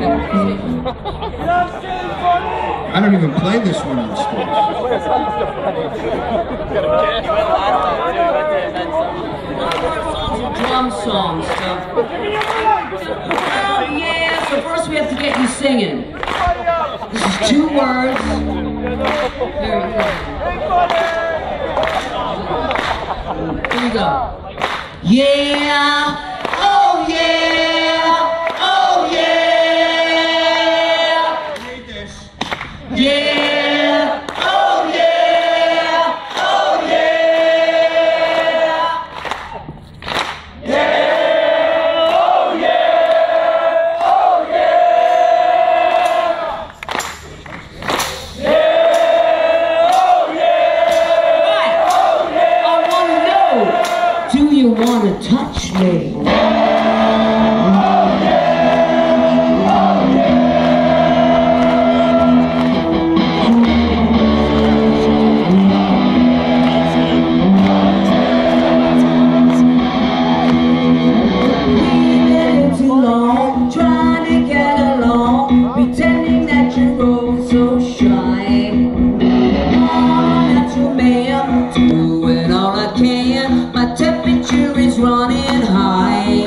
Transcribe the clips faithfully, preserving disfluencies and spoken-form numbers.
I don't even play this one in school. Drum songs, stuff. Oh yeah, so first we have to get you singing. This is two words. Very good. Here we go. Yeah, oh yeah, oh yeah. Read this. Yeah, oh yeah, oh yeah. Yeah, oh yeah, oh yeah. Yeah, oh yeah. Right. Oh yeah. I wanna know, do you wanna touch me? Running high,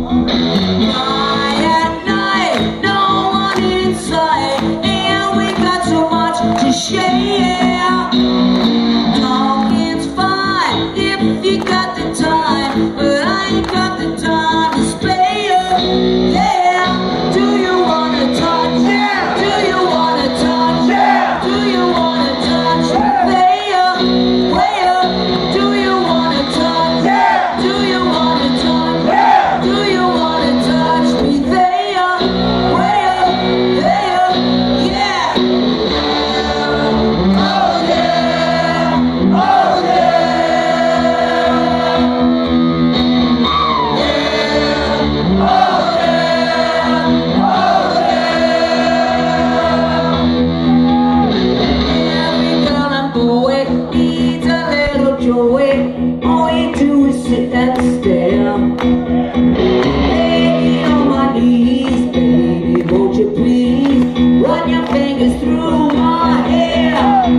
night at night, no one inside, and we got so much to share. Talking's fine if you got the time, but I ain't got the time to spare. Yeah, do you wanna touch? Yeah. Do you wanna touch? Yeah. Do you wanna touch? Where? Where? Do you wanna touch? Yeah. Do you wanna touch? Yeah. Do you wanna touch me there? Where? There? Yeah. Oh yeah. Oh yeah. Yeah. Oh yeah. Oh yeah. Every girl and boy needs a little joy. All you do is sit and stare. Laying on my knees, baby, won't you please run your fingers through my hair?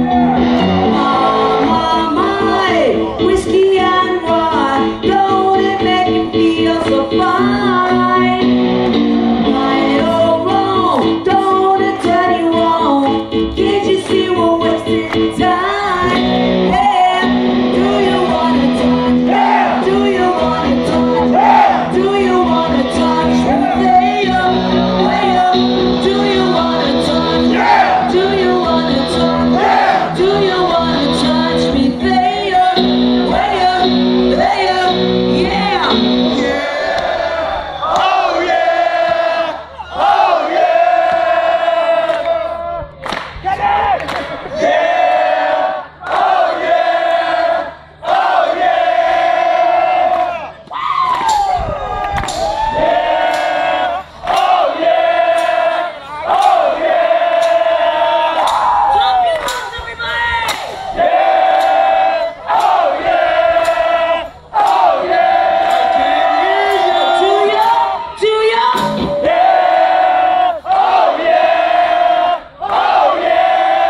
My, my, my, whiskey and wine, don't it make you feel so fine? Right or wrong, don't it turn you on? Can't you see we're wasting time? Yeah, do you wanna touch? Yeah. Do you wanna touch? Yeah. Do you wanna touch me there? Where? Do you wanna touch? Yeah. Do you wanna touch? Yeah. Do you wanna touch me there? Where? There? Yeah. Yeah. Oh yeah. Oh yeah. Get it. Yeah. Oh yeah. Oh yeah. Yeah. Oh yeah. Oh yeah. Clap your hands, everybody! Yeah. Oh yeah. Oh yeah. Do ya? Do ya? Yeah. Oh yeah. Oh yeah.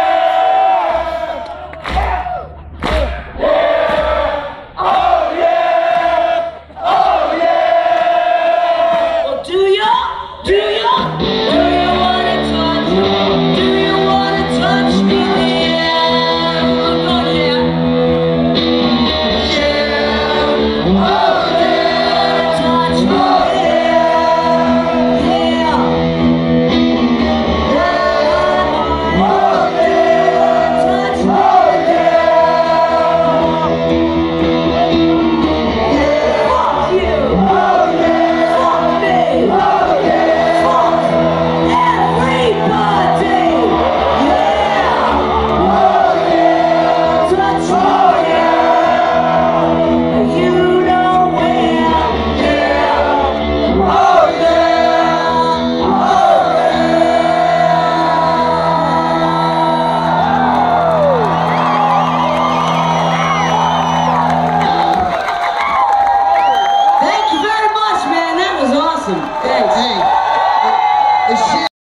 Yeah. Oh yeah. Oh yeah. Well, do ya? Do ya? Do you wanna touch? Do you wanna touch me there? Oh yeah. Yeah. Oh yeah. Touch me there. Yeah. Oh yeah. Touch me there. Fuck you. Oh yeah. Fuck me. Oh yeah. Fuck everybody. Yeah. Oh yeah. Touch me. You know where. Yeah. Oh yeah. Oh yeah. Thank you very much, man. That was awesome. Thanks. Hey, is she